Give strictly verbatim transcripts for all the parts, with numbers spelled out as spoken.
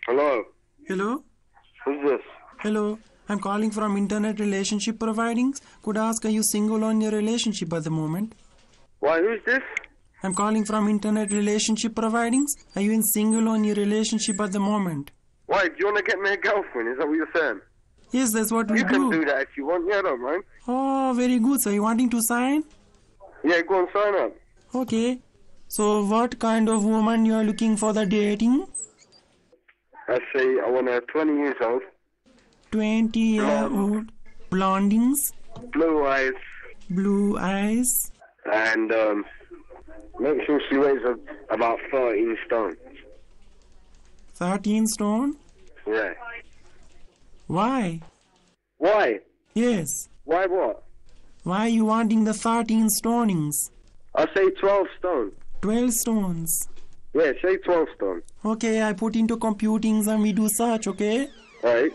Hello. Hello? Who's this? Hello. I'm calling from Internet Relationship Providings. Could I ask, are you single on your relationship at the moment? Why, who's this? I'm calling from Internet Relationship Providings. Are you in single on your relationship at the moment? Why, do you want to get me a girlfriend? Is that what you're saying? Yes, that's what we You do. can do that if you want. Yeah, I don't mind. Oh, very good. So you wanting to sign? Yeah, go and sign up. Okay. So what kind of woman you are looking for the dating? I say I want a twenty years old, twenty year old. Blondings. blue eyes, Blue eyes. and um, make sure she weighs a, about thirteen stone. thirteen stone? Yeah. Why? Why? Yes. Why what? Why are you wanting the thirteen stonings? I say twelve stone. twelve stones. Yeah, say twelve stone. Okay, I put into computings and we do search, okay? Alright.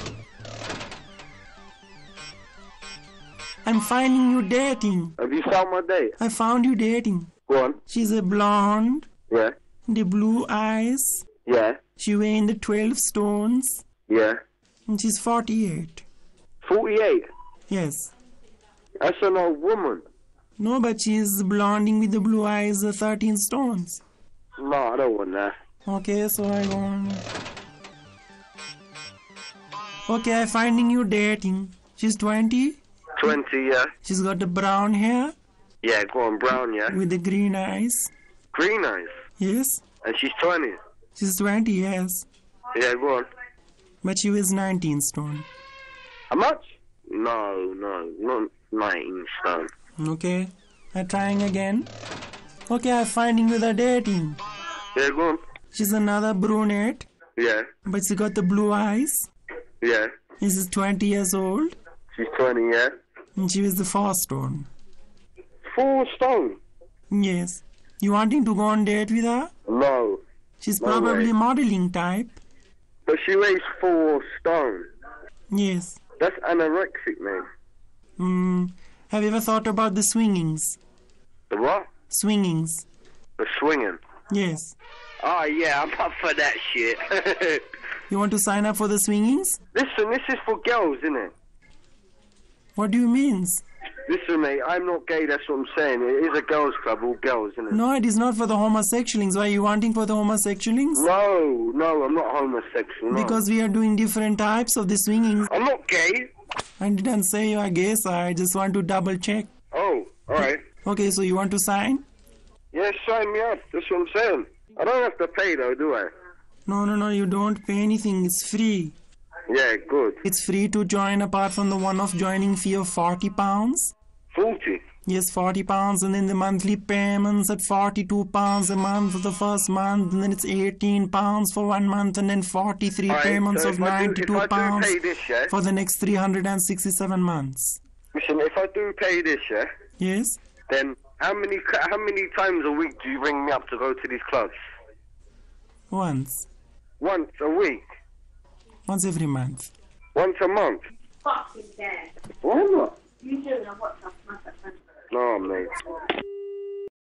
I'm finding you dating. Have you found my date? I found you dating. Go on. She's a blonde, Yeah. the blue eyes. Yeah. She weighing the twelve stones. Yeah. And she's forty-eight. forty-eight. Yes. That's an old woman. No, but she's blonding with the blue eyes, uh, thirteen stones. No, I don't want that. Okay, so I want... Okay, I'm finding you dating. She's twenty. twenty, yeah. She's got the brown hair Yeah, go on, brown, yeah. with the green eyes. Green eyes. Yes. And she's twenty. She's twenty, yes. Yeah, go on. But she weighs nineteen stone. How much? No, no, not nineteen stone. Okay. I'm trying again. Okay, I'm finding you the dating. Yeah, go on. She's another brunette, Yeah, but she got the blue eyes. yeah. She's twenty years old, She's twenty, yeah. and she weighs the four stone. Four stone? Yes. You wanting to go on date with her? No. She's No probably way. modeling type. But she weighs four stone. Yes. That's anorexic, man. Hmm. Have you ever thought about the swingings? The what? Swingings. The swinging. Yes. Oh, yeah, I'm up for that shit. You want to sign up for the swingings? Listen, this is for girls, isn't it? What do you mean? Listen, mate, I'm not gay, that's what I'm saying. It is a girls' club, all girls, isn't it? No, it is not for the homosexualings. Why are you wanting for the homosexualings? No, no, I'm not homosexual, no. Because we are doing different types of the swingings. I'm not gay. I didn't say you are gay, sir. I just want to double check. Oh, alright. Okay, so you want to sign? Yeah, sign me up, that's what I'm saying. I don't have to pay though, do I? No, no, no, you don't pay anything. It's free. Yeah, good. It's free to join apart from the one-off joining fee of forty pounds. forty? Yes, forty pounds, and then the monthly payments at forty-two pounds a month for the first month, and then it's eighteen pounds for one month, and then forty-three Alright, payments so of if I do- ninety-two if I do pounds pay this, yeah? for the next three hundred sixty-seven months. Listen, if I do pay this, yeah, Yes? then how many how many times a week do you ring me up to go to these clubs? Once. Once a week? Once every month. Once a month? Fucking dead. Why not? You do know what's up, No, mate.